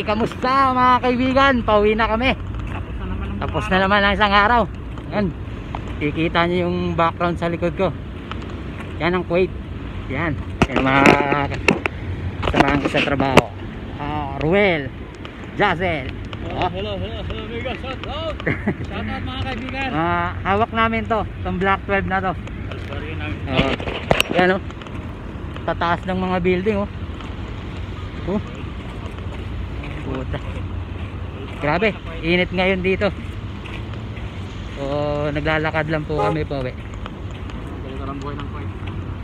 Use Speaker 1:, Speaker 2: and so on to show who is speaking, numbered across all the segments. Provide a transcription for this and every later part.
Speaker 1: kamusta mga kaibigan? Pauwi na kami. Tapos na naman ang isang araw. Yan. Kikita nyo yung background sa likod ko. Yan ang Kuwait. Yan. Yan mga samahan ko sa trabaho. Ruel, Jazel.
Speaker 2: Hello amiga, shout out. Shout out mga kaibigan.
Speaker 1: Hawak namin to, itong Black 12 na to. Yan o. Tataas ng mga building oh. Puta. Grabe, init ngayon dito. So naglalakad lang po kami po.
Speaker 2: Ganito lang buhay ng Kuwait.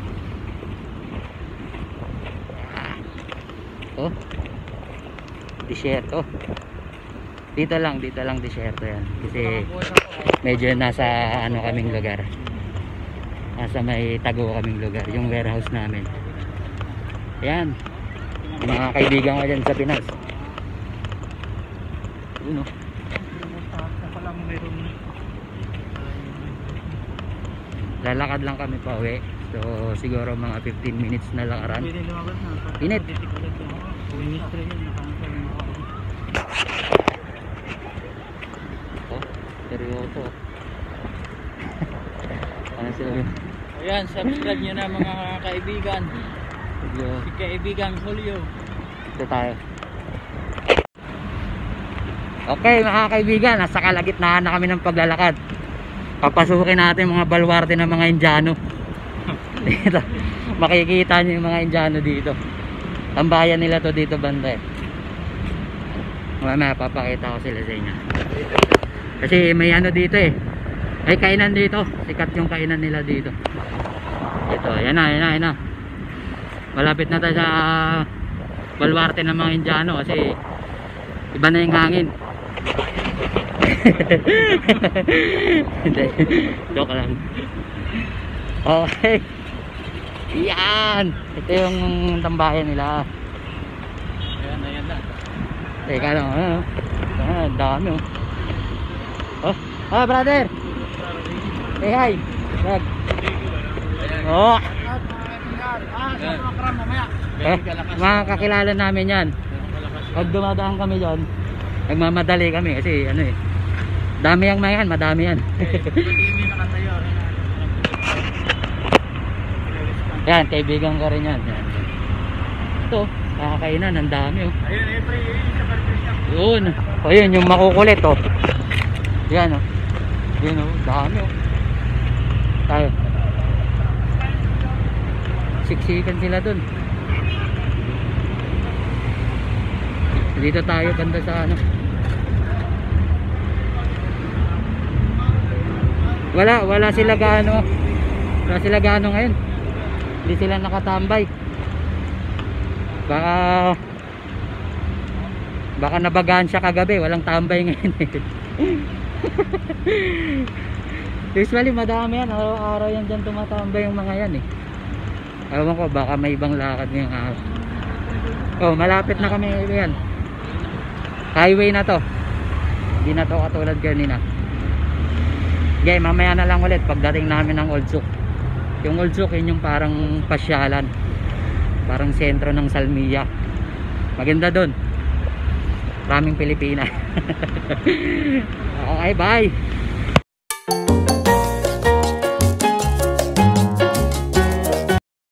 Speaker 1: Disyerto. Dito lang disyerto yan. Kasi medyo nasa ano kaming lugar. Nasa may tago kaming lugar, yung warehouse namin. Ayan. Mga kaibigan ko dyan sa Pinas. Yun o. Lalakad lang kami pa uwi. So siguro mga 15 minutes na lakaran. Init. Seryoso. Ano sila?
Speaker 2: Ayan, subscribe nyo na mga kaibigan. Si kaibigan Julio.
Speaker 1: Ito tayo. Okay mga kaibigan, nasa kalagitnaan na kami ng paglalakad. Papasukin natin mga balwarte ng mga Indiano. Dito, makikita nyo yung mga Indiano dito. Ang bayan nila to dito banda eh. Mamaya papakita ko sila sa inyo. Kasi may ano dito eh. May kainan dito. Sikat yung kainan nila dito. Ito, yan na. Malapit na tayo sa balwarte ng mga Indiano kasi iba na yung hangin. Joke lang. Okay. Yan. Ito yung tambayan nila.
Speaker 2: Ayan na.
Speaker 1: Teka lang. Dami oh. Brother. Say hi. Vlog. Oh. Mga kakilala namin yan. Pag dumadaan kami dyan, nagmamadali kami kasi ano eh. Dami yang mayan, madami yan. Yan, kaibigan ko rin yan. Ito, kakainan, ang dami oh. Yun. O yun, yung makukulit oh. Yan oh. Yun oh, dami oh. Tayo. Siksikan sila dun. Dito tayo banda sa ano. Wala sila gaano. Wala sila gaano ngayon. Hindi sila nakatambay. Baka nabagaan siya kagabi, walang tambay ngayon. Usually madami yan, araw-araw yan dyan tumatambay yung mga yan eh. Ewan ko, baka may ibang lakad ngayong araw. Oh, malapit na kami yan. Highway na to. Hindi na to katulad kanina. Okay, mamaya na lang ulit pagdating namin ng Old Souk. Yung Old Souk yun yung parang pasyalan, parang sentro ng Salmiya. Maganda dun, maraming Pilipina. Okay, bye.